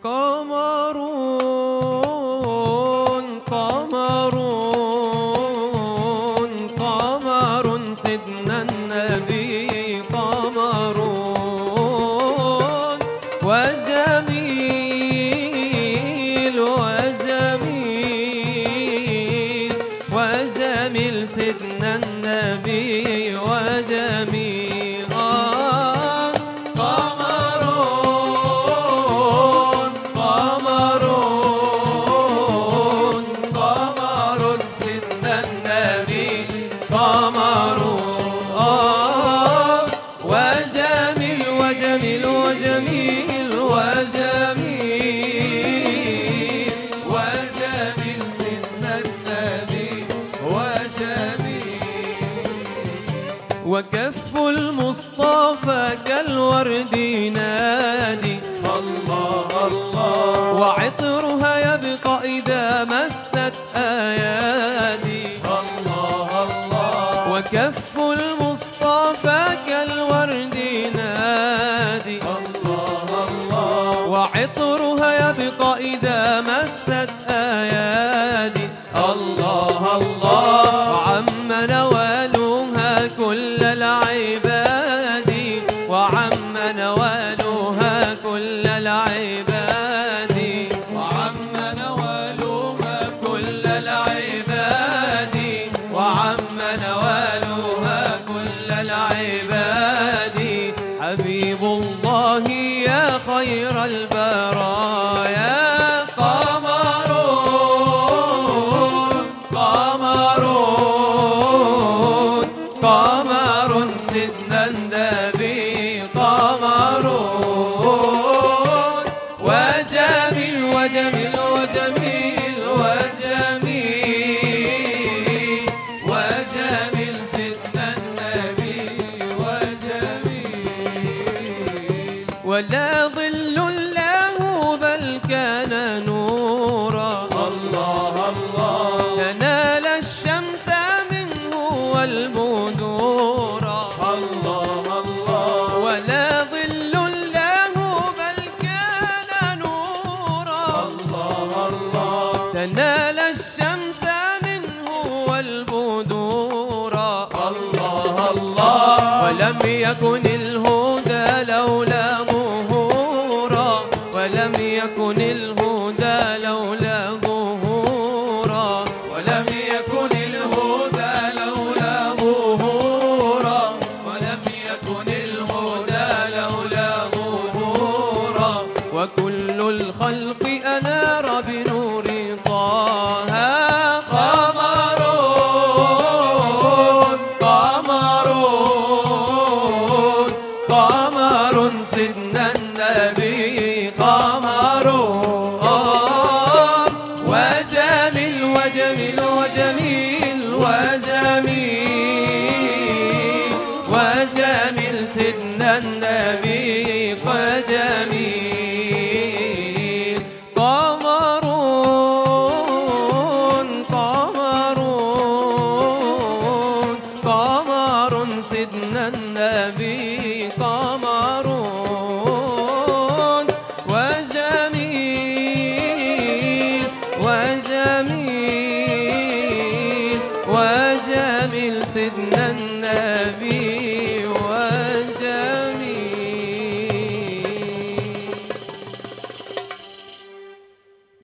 قمرون قمرون قمر سيدنا النبي قمرون وجميل وجميل وجميل سيدنا النبي وجميل قمرون قمرون قمر سيدنا النبي قمرون وجميل وجميل وجميل وجميل وجميل سيدنا النبي وجميل وكف المصطفى كالورد ينادي الله الله وعطرها يبقى إذا مست أيادي الله الله وكف المصطفى كالورد ينادي الله الله وعطرها يبقى إذا مست أيادي الله الله وعم نوالها كل العباد وعم نوالها كل العباد وعم نوالها كل العباد وعم نوالها كل العباد حبيب الله يا خير البرايا قمرون قمرون قمر سيدنا النبي قمرون وجميل وجميل وجميل وجميل وجميل سيدنا النبي وجميل ولا ظل له بل كان نورا الله الله تنال الشمس منه والبدورا الله الله ولا ظل له بل كان نورا الله الله تنال الشمس منه والبدورا الله الله ولم يكن الهدى لولا ظهورا ولم يكن الهدى لولا ظهورا ولم يكن الهدى لولا ظهورا ولم يكن الهدى لولا ظهورا وكل الخلق أنار بنور